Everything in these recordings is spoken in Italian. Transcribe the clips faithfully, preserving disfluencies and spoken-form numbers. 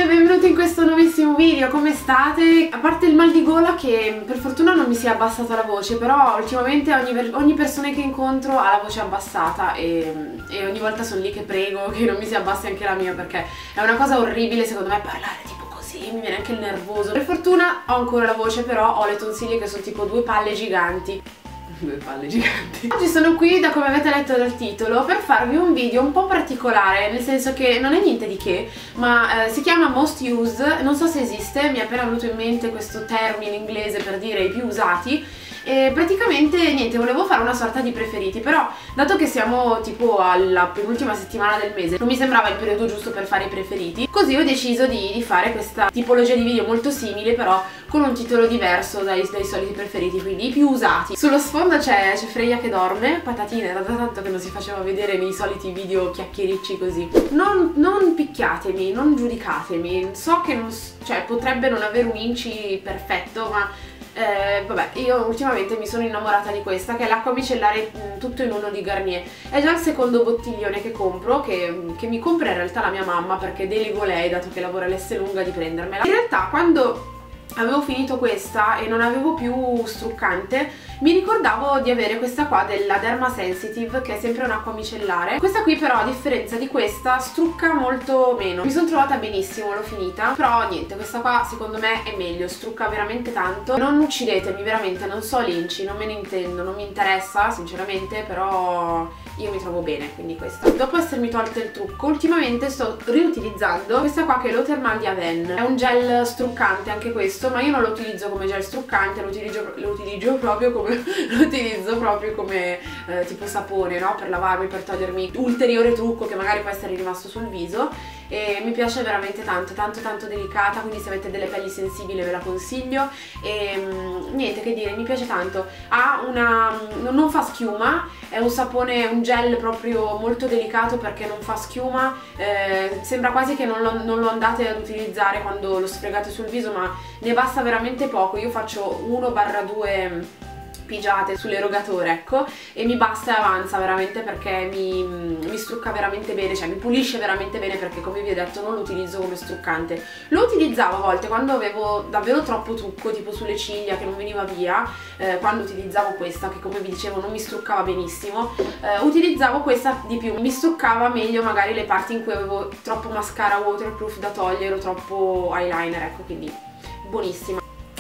e benvenuti in questo nuovissimo video. Come state? A parte il mal di gola, che per fortuna non mi si è abbassata la voce, però ultimamente ogni, ogni persona che incontro ha la voce abbassata e, e ogni volta sono lì che prego che non mi si abbassi anche la mia, perché è una cosa orribile secondo me parlare tipo così, mi viene anche il nervoso. Per fortuna ho ancora la voce, però ho le tonsille che sono tipo due palle giganti. Due palle giganti. Oggi sono qui, da come avete letto dal titolo, per farvi un video un po' particolare, nel senso che non è niente di che, ma eh, si chiama Most Used, non so se esiste, mi è appena venuto in mente questo termine inglese per dire i più usati. E praticamente niente, volevo fare una sorta di preferiti, però dato che siamo tipo alla penultima settimana del mese non mi sembrava il periodo giusto per fare i preferiti, così ho deciso di, di fare questa tipologia di video molto simile, però con un titolo diverso dai, dai soliti preferiti, quindi i più usati. Sullo sfondo c'è Freya che dorme, patatine, era da tanto che non si faceva vedere nei soliti video chiacchiericci così. Non, non picchiatemi, non giudicatemi, so che non, cioè, potrebbe non avere un inci perfetto, ma Eh, vabbè, io ultimamente mi sono innamorata di questa, che è l'acqua micellare mh, tutto in uno di Garnier. È già il secondo bottiglione che compro, che, che mi compra in realtà la mia mamma, perché delego lei, dato che lavora all'Esselunga, di prendermela. In realtà quando avevo finito questa e non avevo più struccante, mi ricordavo di avere questa qua della Derma Sensitive, che è sempre un'acqua micellare. Questa qui però, a differenza di questa, strucca molto meno. Mi sono trovata benissimo, l'ho finita, però niente, questa qua secondo me è meglio, strucca veramente tanto. Non uccidetemi, veramente, non so l'inci, non me ne intendo, non mi interessa sinceramente, però io mi trovo bene, quindi questa. Dopo essermi tolta il trucco, ultimamente sto riutilizzando questa qua, che è l'Eau Thermale di Avène. È un gel struccante anche questo, ma io non lo utilizzo come gel struccante, lo utilizzo, lo utilizzo proprio come lo utilizzo proprio come eh, tipo sapone, no? Per lavarmi, per togliermi ulteriore trucco che magari può essere rimasto sul viso. E mi piace veramente tanto, tanto tanto delicata, quindi se avete delle pelli sensibili ve la consiglio. E mh, niente che dire, mi piace tanto. Ha una, non fa schiuma, è un sapone, un gel proprio molto delicato perché non fa schiuma, eh, sembra quasi che non lo, non lo andate ad utilizzare quando lo sfregate sul viso, ma ne basta veramente poco. Io faccio uno barra due pigiate sull'erogatore, ecco, e mi basta e avanza veramente, perché mi, mi strucca veramente bene, cioè mi pulisce veramente bene, perché come vi ho detto non lo utilizzo come struccante. Lo utilizzavo a volte quando avevo davvero troppo trucco, tipo sulle ciglia che non veniva via, eh, quando utilizzavo questa, che come vi dicevo non mi struccava benissimo, eh, utilizzavo questa di più, mi struccava meglio magari le parti in cui avevo troppo mascara waterproof da togliere o troppo eyeliner, ecco, quindi buonissima.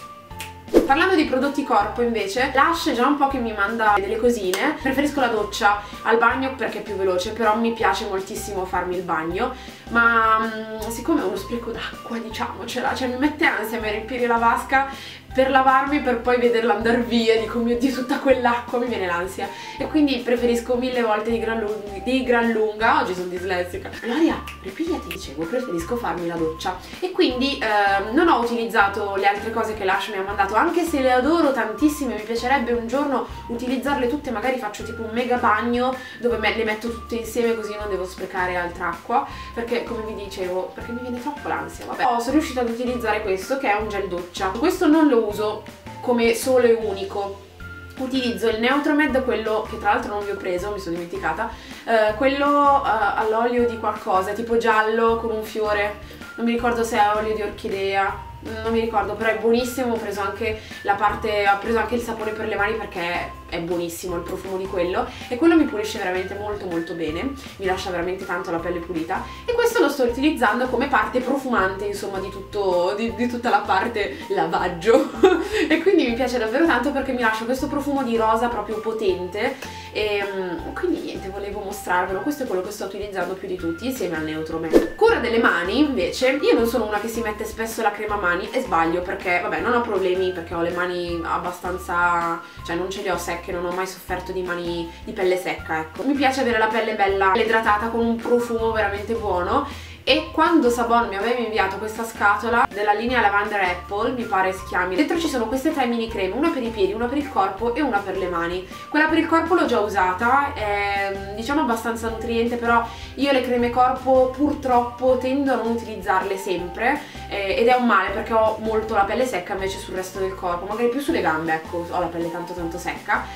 Parlando di prodotti corpo invece, Lush è già un po' che mi manda delle cosine. Preferisco la doccia al bagno perché è più veloce, però mi piace moltissimo farmi il bagno, ma mh, siccome è uno spreco d'acqua, diciamocela, cioè mi mette ansia a riempire la vasca per lavarmi, per poi vederla andare via e dico mio Dio, tutta quell'acqua, mi viene l'ansia, e quindi preferisco mille volte di gran, lunga, di gran lunga, oggi sono dislessica, Gloria, ripigliati, dicevo, preferisco farmi la doccia. E quindi eh, non ho utilizzato le altre cose che Lush mi ha mandato, anche se le adoro tantissime, mi piacerebbe un giorno utilizzarle tutte, magari faccio tipo un mega bagno dove me le metto tutte insieme, così non devo sprecare altra acqua, perché come vi dicevo, perché mi viene troppo l'ansia, vabbè. Oh, sono riuscita ad utilizzare questo, che è un gel doccia. Questo non lo uso come solo e unico, utilizzo il Neutromed, quello che tra l'altro non vi ho preso, mi sono dimenticata, eh, quello eh, all'olio di qualcosa, tipo giallo con un fiore, non mi ricordo se è olio di orchidea, non mi ricordo, però è buonissimo. Ho preso anche la parte, ho preso anche il sapone per le mani perché è buonissimo il profumo di quello, e quello mi pulisce veramente molto molto bene, mi lascia veramente tanto la pelle pulita, e questo lo sto utilizzando come parte profumante, insomma, di, tutto, di, di tutta la parte lavaggio e quindi mi piace davvero tanto perché mi lascia questo profumo di rosa proprio potente, e quindi niente, volevo mostrarvelo. Questo è quello che sto utilizzando più di tutti, insieme al Neutromed. Cura delle mani invece, io non sono una che si mette spesso la crema mani, e sbaglio, perché vabbè, non ho problemi, perché ho le mani abbastanza, cioè non ce le ho secche, non ho mai sofferto di mani di pelle secca, ecco. Mi piace avere la pelle bella idratata con un profumo veramente buono, e quando Sabon mi aveva inviato questa scatola della linea Lavender Apple, mi pare si chiami, dentro ci sono queste tre mini creme, una per i piedi, una per il corpo e una per le mani. Quella per il corpo l'ho già usata, è diciamo abbastanza nutriente, però io le creme corpo purtroppo tendo a non utilizzarle sempre, eh, ed è un male perché ho molto la pelle secca invece sul resto del corpo, magari più sulle gambe, ecco, ho la pelle tanto tanto secca.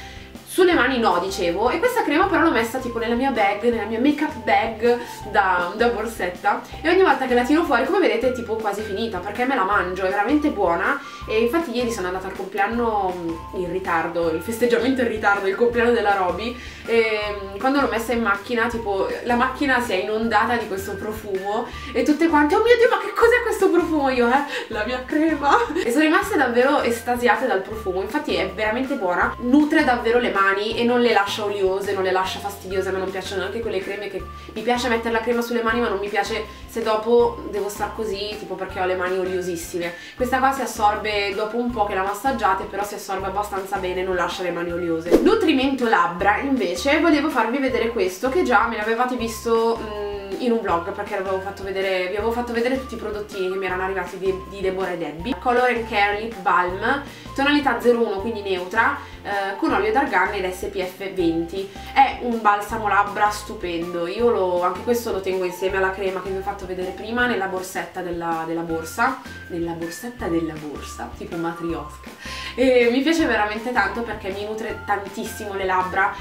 Sulle mani no, dicevo, e questa crema però l'ho messa tipo nella mia bag, nella mia make up bag da, da borsetta, e ogni volta che la tiro fuori, come vedete, è tipo quasi finita, perché me la mangio, è veramente buona. E infatti ieri sono andata al compleanno in ritardo, il festeggiamento in ritardo, il compleanno della Roby, e quando l'ho messa in macchina, tipo, la macchina si è inondata di questo profumo e tutte quante, oh mio Dio, ma che cos'è questo profumo? Io, eh, la mia crema! E sono rimaste davvero estasiate dal profumo, infatti è veramente buona, nutre davvero le mani e non le lascia oliose, non le lascia fastidiose. A me non piacciono neanche quelle creme che mi piace mettere la crema sulle mani, ma non mi piace se dopo devo star così, tipo perché ho le mani oliosissime. Questa qua si assorbe dopo un po' che la massaggiate, però si assorbe abbastanza bene, non lascia le mani oliose. Nutrimento labbra, invece, volevo farvi vedere questo, che già me l'avevate visto mh, in un vlog, perché l'avevo fatto vedere, vi avevo fatto vedere tutti i prodottini che mi erano arrivati di, di Deborah e Debbie. Color and Care Lip Balm, tonalità zero uno, quindi neutra, eh, con olio d'argan ed S P F venti. È un balsamo labbra stupendo. Io lo, anche questo lo tengo insieme alla crema che vi ho fatto vedere prima nella borsetta della, della borsa, nella borsetta della borsa, tipo matriosca. E mi piace veramente tanto perché mi nutre tantissimo le labbra,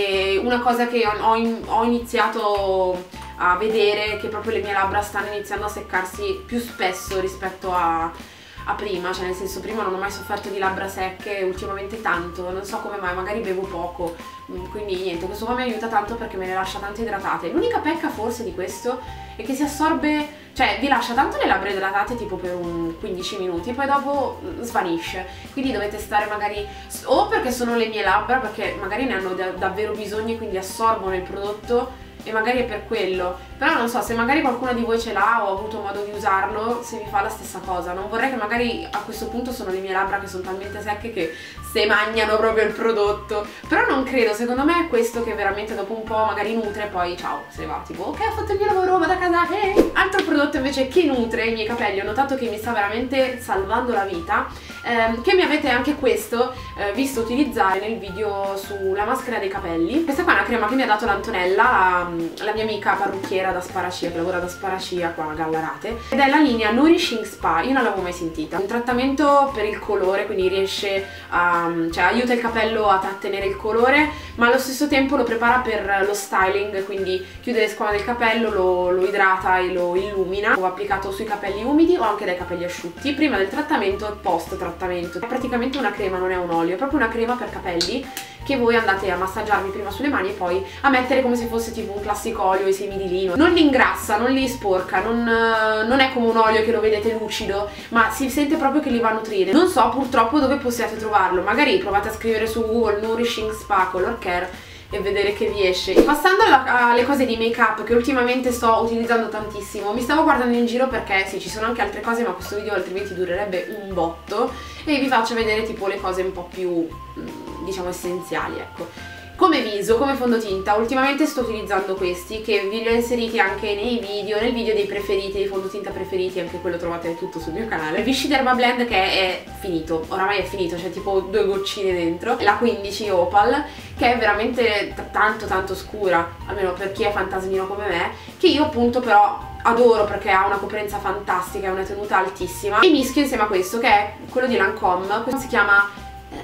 e una cosa che ho, ho, ho iniziato a vedere è che proprio le mie labbra stanno iniziando a seccarsi più spesso rispetto a, a prima, cioè nel senso, prima non ho mai sofferto di labbra secche, ultimamente tanto, non so come mai, magari bevo poco, quindi niente, questo qua mi aiuta tanto perché me le lascia tanto idratate. L'unica pecca forse di questo è che si assorbe, cioè vi lascia tanto le labbra idratate tipo per un quindici minuti, poi dopo svanisce, quindi dovete stare magari, o perché sono le mie labbra, perché magari ne hanno da davvero bisogno e quindi assorbono il prodotto, e magari è per quello. Però non so, se magari qualcuno di voi ce l'ha o ha avuto modo di usarlo, se vi fa la stessa cosa. Non vorrei che magari a questo punto sono le mie labbra che sono talmente secche che se mangiano proprio il prodotto. Però non credo, secondo me è questo che veramente dopo un po' magari nutre e poi ciao, se ne va, tipo ok, ho fatto il mio lavoro, vado a casa, hey! Altro prodotto invece che nutre i miei capelli, ho notato che mi sta veramente salvando la vita, ehm, che mi avete anche questo eh, visto utilizzare nel video sulla maschera dei capelli. Questa qua è una crema che mi ha dato l'Antonella, la, la mia amica parrucchiera da Sparacia, che lavora da Sparacia qua a Gallarate, ed è la linea Nourishing Spa. Io non l'avevo mai sentita. Un trattamento per il colore, quindi riesce a, cioè aiuta il capello a trattenere il colore, ma allo stesso tempo lo prepara per lo styling, quindi chiude le squame del capello, lo, lo idrata e lo illumina. L'ho applicato sui capelli umidi o anche dai capelli asciutti, prima del trattamento e post trattamento. È praticamente una crema, non è un olio, è proprio una crema per capelli che voi andate a massaggiarvi prima sulle mani e poi a mettere come se fosse tipo un classico olio ai semi di lino. Non li ingrassa, non li sporca, non, non è come un olio che lo vedete lucido, ma si sente proprio che li va a nutrire. Non so purtroppo dove possiate trovarlo, magari provate a scrivere su Google Nourishing Spa Color Care e vedere che vi esce. Passando alla, alle cose di make up che ultimamente sto utilizzando tantissimo, mi stavo guardando in giro perché sì, ci sono anche altre cose, ma questo video altrimenti durerebbe un botto, e vi faccio vedere tipo le cose un po' più diciamo essenziali, ecco. Come viso, come fondotinta, ultimamente sto utilizzando questi, che vi li ho inseriti anche nei video, nel video dei preferiti, dei fondotinta preferiti, anche quello trovate tutto sul mio canale. Vichy Derma Blend, che è finito, oramai è finito, c'è tipo due goccine dentro, la quindici Opal, che è veramente tanto tanto scura, almeno per chi è fantasmino come me, che io appunto però adoro perché ha una coprenza fantastica e una tenuta altissima, e mischio insieme a questo che è quello di Lancôme, questo si chiama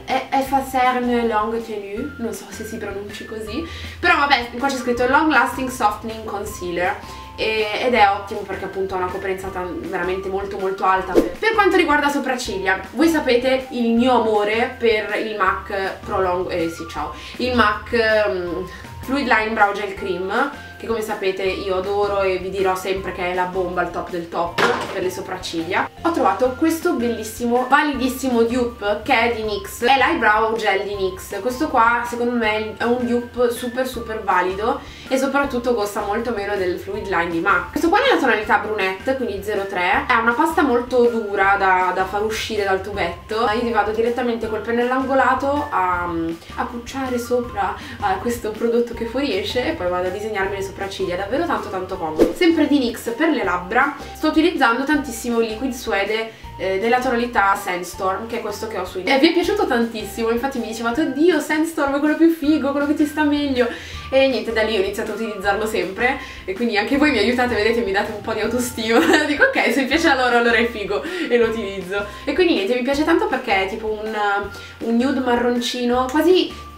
Effacerne Longue Tenue, non so se si pronunci così, però vabbè, qua c'è scritto Long Lasting Softening Concealer, e, ed è ottimo perché appunto ha una coprenza veramente molto molto alta. Per quanto riguarda sopracciglia, voi sapete il mio amore per il MAC Pro Long, eh sì ciao, il MAC um, Fluid Line Brow Gel Cream, che come sapete io adoro e vi dirò sempre che è la bomba, il top del top per le sopracciglia. Ho trovato questo bellissimo, validissimo dupe che è di NYX, è l'eyebrow gel di NYX. Questo qua secondo me è un dupe super super valido e soprattutto costa molto meno del Fluid Line di MAC. Questo qua è nella tonalità brunette, quindi zero tre, è una pasta molto dura da, da far uscire dal tubetto. Io vi vado direttamente col pennello angolato a, a pucciare sopra a questo prodotto che fuoriesce e poi vado a disegnarmi le sopracciglia, davvero tanto tanto comodo. Sempre di NYX per le labbra sto utilizzando tantissimo il liquid suede eh, della tonalità Sandstorm, che è questo che ho su. E vi è piaciuto tantissimo, infatti mi dicevate oddio Sandstorm è quello più figo, quello che ti sta meglio, e niente, da lì ho iniziato a utilizzarlo sempre e quindi anche voi mi aiutate, vedete, mi date un po' di autostima. Dico ok, se mi piace a loro allora è figo e lo utilizzo. E quindi niente, mi piace tanto perché è tipo un, un nude marroncino quasi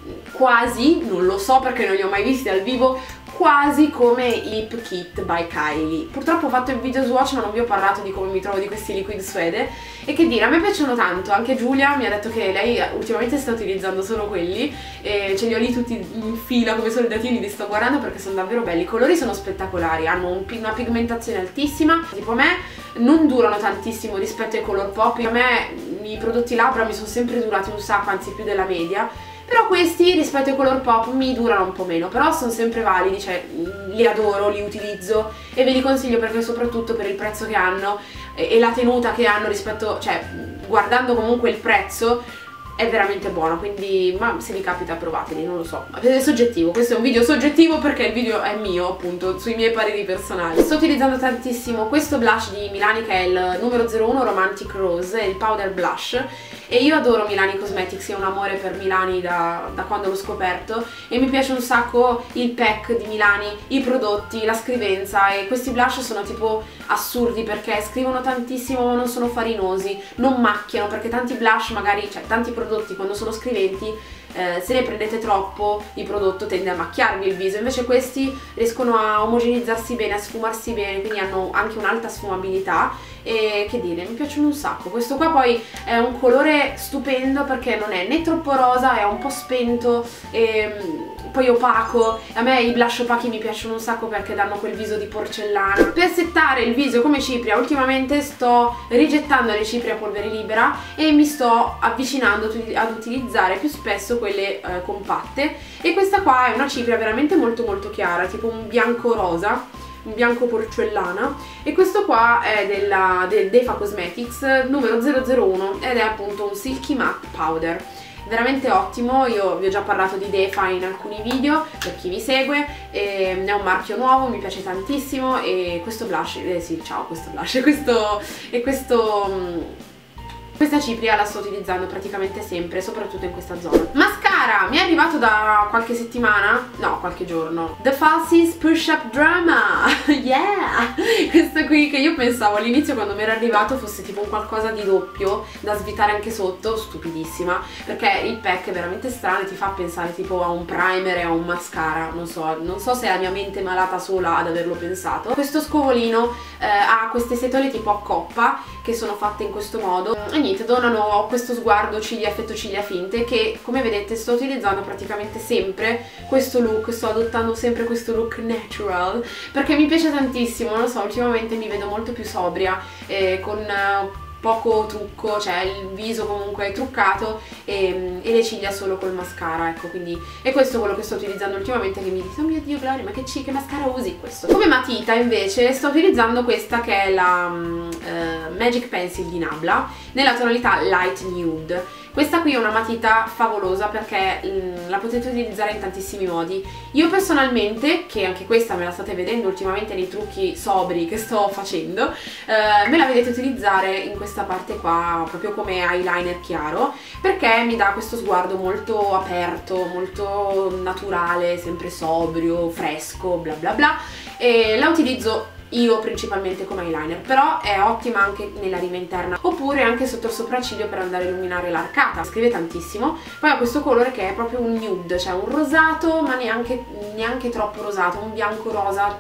quasi, non lo so perché non li ho mai visti dal vivo, quasi come i Lip Kit by Kylie. Purtroppo ho fatto il video Swatch ma non vi ho parlato di come mi trovo di questi liquid suede, e che dire, a me piacciono tanto. Anche Giulia mi ha detto che lei ultimamente sta utilizzando solo quelli e ce li ho lì tutti in fila come soldatini, li sto guardando perché sono davvero belli. I colori sono spettacolari, hanno un, una pigmentazione altissima, tipo a me non durano tantissimo rispetto ai color pop. A me i prodotti labbra mi sono sempre durati un sacco, anzi più della media, però questi rispetto ai color pop mi durano un po' meno, però sono sempre validi, cioè li adoro, li utilizzo e ve li consiglio perché soprattutto per il prezzo che hanno e, e la tenuta che hanno rispetto, cioè guardando comunque il prezzo è veramente buono, quindi ma se vi capita provateli, non lo so, è soggettivo, questo è un video soggettivo perché il video è mio appunto, sui miei pareri personali. Sto utilizzando tantissimo questo blush di Milani che è il numero zero uno Romantic Rose, è il powder blush, e io adoro Milani Cosmetics, io ho un amore per Milani da, da quando l'ho scoperto e mi piace un sacco il pack di Milani, i prodotti, la scrivenza, e questi blush sono tipo assurdi perché scrivono tantissimo ma non sono farinosi, non macchiano, perché tanti blush magari, cioè tanti prodotti quando sono scriventi, eh, se ne prendete troppo il prodotto tende a macchiarvi il viso, invece questi riescono a omogenizzarsi bene, a sfumarsi bene, quindi hanno anche un'alta sfumabilità e che dire, mi piacciono un sacco. Questo qua poi è un colore stupendo perché non è né troppo rosa, è un po' spento e poi opaco. A me i blush opachi mi piacciono un sacco perché danno quel viso di porcellana. Per settare il viso come cipria ultimamente sto rigettando le cipria a polvere libera e mi sto avvicinando ad utilizzare più spesso quelle eh, compatte, e questa qua è una cipria veramente molto molto chiara, tipo un bianco rosa, un bianco porcellana, e questo qua è della, del Defa Cosmetics numero zero zero uno ed è appunto un Silky Matte Powder, veramente ottimo. Io vi ho già parlato di Defa in alcuni video per chi mi segue, e è un marchio nuovo, mi piace tantissimo, e questo blush, eh sì ciao questo blush, questo, e questo questa cipria la sto utilizzando praticamente sempre, soprattutto in questa zona. Mascara, mi è arrivato da qualche settimana, no, qualche giorno, The Falsies Push Up Drama, yeah! Questo qui che io pensavo all'inizio quando mi era arrivato fosse tipo un qualcosa di doppio, da svitare anche sotto, stupidissima, perché il pack è veramente strano e ti fa pensare tipo a un primer e a un mascara, non so, non so se è la mia mente malata sola ad averlo pensato. Questo scovolino eh, ha queste setole tipo a coppa, che sono fatte in questo modo, e niente, donano questo sguardo ciglia, effetto ciglia finte, che come vedete sto utilizzando praticamente sempre questo look, sto adottando sempre questo look natural perché mi piace tantissimo, non lo so, ultimamente mi vedo molto più sobria, eh, con uh, poco trucco, cioè il viso comunque truccato e, e le ciglia solo col mascara, ecco, quindi è questo quello che sto utilizzando ultimamente, che mi dite oh mio dio Gloria ma che, che mascara usi questo? Come matita invece sto utilizzando questa che è la um, uh, Magic Pencil di Nabla nella tonalità Light Nude. Questa qui è una matita favolosa perché mh, la potete utilizzare in tantissimi modi. Io personalmente, che anche questa me la state vedendo ultimamente nei trucchi sobri che sto facendo, eh, me la vedete utilizzare in questa parte qua proprio come eyeliner chiaro, perché mi dà questo sguardo molto aperto, molto naturale, sempre sobrio, fresco, bla bla bla, e la utilizzo io principalmente come eyeliner, però è ottima anche nella riva interna oppure anche sotto il sopracciglio per andare a illuminare l'arcata, scrive tantissimo. Poi ha questo colore che è proprio un nude, cioè un rosato ma neanche, neanche troppo rosato, un bianco rosa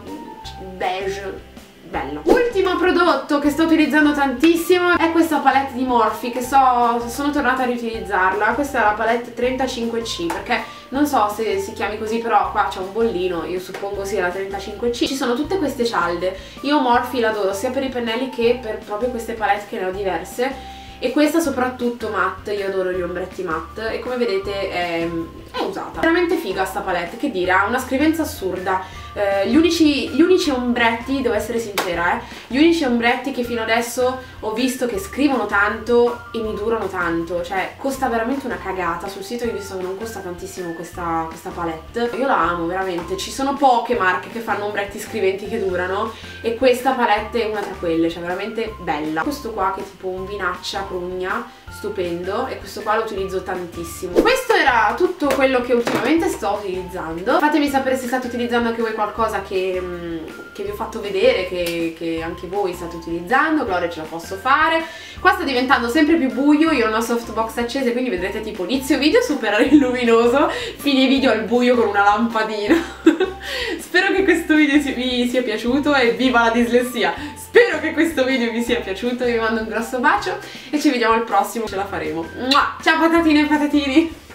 beige, bello. Ultimo prodotto che sto utilizzando tantissimo è questa palette di Morphe, che so, sono tornata a riutilizzarla. Questa è la palette trentacinque C, perché non so se si chiami così, però qua c'è un bollino, io suppongo sia la trentacinque C. Ci sono tutte queste cialde, io Morphe l'adoro sia per i pennelli che per proprio queste palette, che ne ho diverse, e questa soprattutto matte, io adoro gli ombretti matte, e come vedete è, è usata. Veramente figa sta palette, che dire, ha una scrivenza assurda. Uh, gli, unici, gli unici ombretti, devo essere sincera, eh, gli unici ombretti che fino adesso ho visto che scrivono tanto e mi durano tanto, cioè costa veramente una cagata. Sul sito ho visto che non costa tantissimo questa, questa palette, io la amo veramente. Ci sono poche marche che fanno ombretti scriventi che durano e questa palette è una tra quelle, cioè veramente bella. Questo qua che è tipo un vinaccia prugna, stupendo, e questo qua lo utilizzo tantissimo. Questo era era tutto quello che ultimamente sto utilizzando. Fatemi sapere se state utilizzando anche voi qualcosa che, che vi ho fatto vedere, che, che anche voi state utilizzando. Gloria, ce la posso fare. Qua sta diventando sempre più buio, io ho una softbox accesa, quindi vedrete tipo inizio video super luminoso, fine video al buio con una lampadina. Spero che questo video vi sia piaciuto e viva la dislessia! Spero che questo video vi sia piaciuto, vi mando un grosso bacio e ci vediamo al prossimo, ce la faremo. Ciao patatine e patatini!